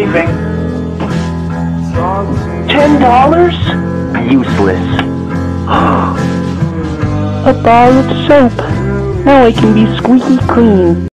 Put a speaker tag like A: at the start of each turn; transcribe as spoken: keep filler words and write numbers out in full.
A: anything. Ten dollars? Useless.
B: A bar of soap. Now I can be squeaky clean.